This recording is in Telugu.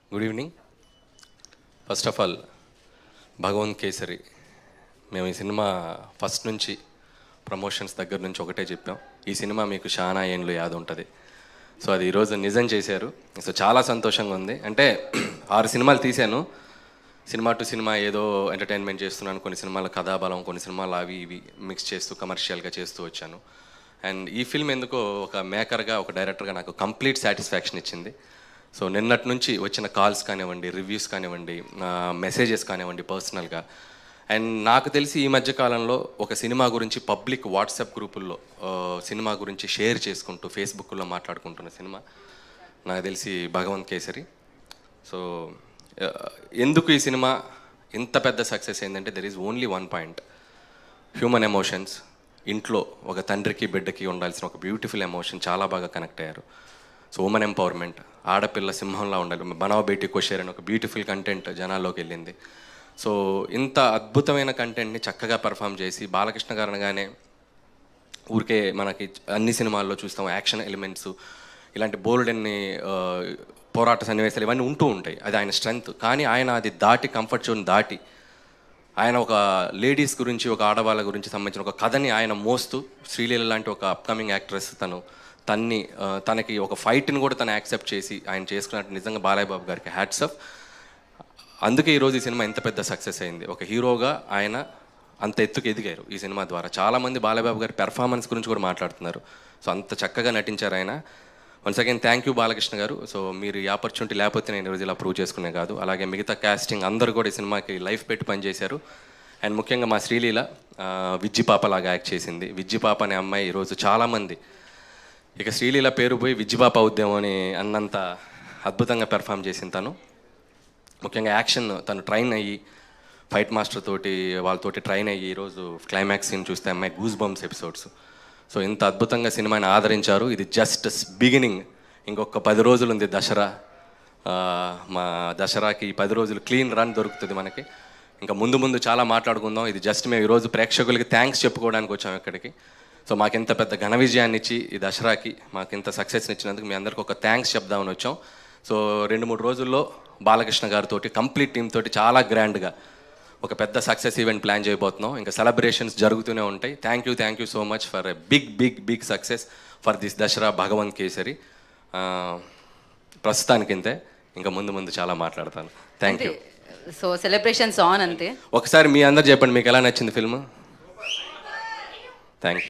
Good evening. First of all Bhagavanth Kesari, మేము ఈ సినిమా ఫస్ట్ నుంచి ప్రమోషన్స్ దగ్గర నుంచి ఒకటే చెప్పాం, ఈ సినిమా మీకు చాలా ఏండ్లు యాద ఉంటుంది. సో అది ఈరోజు నిజం చేశారు. సో చాలా సంతోషంగా ఉంది. అంటే 6 సినిమాలు తీశాను. సినిమా టు సినిమా ఏదో ఎంటర్టైన్మెంట్ చేస్తున్నాను, కొన్ని సినిమాల కథాబలం, కొన్ని సినిమాలు అవి ఇవి మిక్స్ చేస్తూ కమర్షియల్గా చేస్తూ వచ్చాను. అండ్ ఈ ఫిల్మ్ ఎందుకో ఒక మేకర్గా, ఒక డైరెక్టర్గా నాకు కంప్లీట్ సాటిస్ఫాక్షన్ ఇచ్చింది. సో నిన్నటి నుంచి వచ్చిన కాల్స్ కానివ్వండి, రివ్యూస్ కానివ్వండి, మెసేజెస్ కానివ్వండి పర్సనల్గా, అండ్ నాకు తెలిసి ఈ మధ్యకాలంలో ఒక సినిమా గురించి పబ్లిక్ వాట్సాప్ గ్రూపుల్లో సినిమా గురించి షేర్ చేసుకుంటూ ఫేస్బుక్లో మాట్లాడుకుంటున్న సినిమా నాకు తెలిసి భగవంత్ కేసరి. సో ఎందుకు ఈ సినిమా ఇంత పెద్ద సక్సెస్ అయిందంటే there is only one point: human emotions. ఇంట్లో ఒక తండ్రికి బిడ్డకి ఉండాల్సిన ఒక బ్యూటిఫుల్ ఎమోషన్ చాలా బాగా కనెక్ట్ అయ్యారు. సో ఉమెన్ ఎంపవర్మెంట్, ఆడపిల్ల సింహంలా ఉండాలి, బనావ్ బేటీ కోషేర్ అని ఒక బ్యూటిఫుల్ కంటెంట్ జనాల్లోకి వెళ్ళింది. సో ఇంత అద్భుతమైన కంటెంట్ని చక్కగా పర్ఫామ్ చేసి, బాలకృష్ణ గారు అనగానే ఊరికే మనకి అన్ని సినిమాల్లో చూస్తాం యాక్షన్ ఎలిమెంట్స్, ఇలాంటి బోల్డ్ అన్ని పోరాట సన్నివేశాలు ఇవన్నీ ఉంటూ ఉంటాయి, అది ఆయన స్ట్రెంగ్త్. కానీ ఆయన అది దాటి, కంఫర్ట్ జోన్ దాటి, ఆయన ఒక లేడీస్ గురించి, ఒక ఆడవాళ్ళ గురించి సంబంధించిన ఒక కథని ఆయన మోస్తూ, శ్రీలీల లాంటి ఒక అప్కమింగ్ యాక్ట్రెస్ తనకి ఒక ఫైట్ని కూడా తను యాక్సెప్ట్ చేసి ఆయన చేసుకున్నట్టు నిజంగా బాలయ్య బాబు గారికి హ్యాట్స్ ఆఫ్. అందుకే ఈరోజు ఈ సినిమా ఇంత పెద్ద సక్సెస్ అయింది. ఒక హీరోగా ఆయన అంత ఎత్తుకు ఎదిగారు ఈ సినిమా ద్వారా. చాలామంది బాలయ్య బాబు గారి పెర్ఫార్మెన్స్ గురించి కూడా మాట్లాడుతున్నారు. సో అంత చక్కగా నటించారు ఆయన. Once again thank you Balakrishna garu. So మీరు ఈ ఆపర్చునిటీ లేకపోతే నేను ఈరోజు ఇలా ప్రూవ్ చేసుకునే కాదు. అలాగే మిగతా కాస్టింగ్ అందరూ కూడా ఈ సినిమాకి లైఫ్ పెట్టి పనిచేశారు. అండ్ ముఖ్యంగా మా శ్రీలీల విజ్జి పాప లాగా యాక్ట్ చేసింది. విజ్జి పాప అనే అమ్మాయి ఈరోజు చాలామంది ఇక శ్రీలీల పేరు పోయి విజ్జి పాప అవుద్దేమో అని అన్నంత అద్భుతంగా పెర్ఫామ్ చేసింది తను. ముఖ్యంగా యాక్షన్ తను ట్రైన్ అయ్యి, ఫైట్ మాస్టర్ తోటి వాళ్ళతోటి ట్రైన్ అయ్యి ఈరోజు క్లైమాక్స్ సీన్ చూస్తే అమ్మాయి గూస్ బంప్స్ ఎపిసోడ్స్. సో ఇంత అద్భుతంగా సినిమాని ఆదరించారు. ఇది జస్ట్ బిగినింగ్. ఇంకొక 10 రోజులు ఉంది దసరా. మా దసరాకి 10 రోజులు క్లీన్ రన్ దొరుకుతుంది మనకి. ఇంకా ముందు ముందు చాలా మాట్లాడుకుందాం. ఇది జస్ట్ మేము ఈరోజు ప్రేక్షకులకి థ్యాంక్స్ చెప్పుకోవడానికి వచ్చాము ఇక్కడికి. సో మాకింత పెద్ద ఘన విజయాన్ని ఇచ్చి ఈ దసరాకి మాకింత సక్సెస్ని ఇచ్చినందుకు మీ అందరికీ ఒక థ్యాంక్స్ చెప్దామని వచ్చాం. సో 2-3 రోజుల్లో బాలకృష్ణ గారితో కంప్లీట్ టీమ్ తోటి చాలా గ్రాండ్గా ఒక పెద్ద సక్సెస్ ఈవెంట్ ప్లాన్ చేయబోతున్నాం. ఇంకా సెలబ్రేషన్స్ జరుగుతూనే ఉంటాయి. Thank you so much for a big success for this Dasara Bhagavanth Kesari. ప్రస్తుతానికి ఇంతే, ఇంకా ముందు చాలా మాట్లాడతాను. Thank you. So celebrations on అంతే. ఒకసారి మీ అందరు చెప్పండి మీకు ఎలా నచ్చింది ఫిల్మ్. Thank you.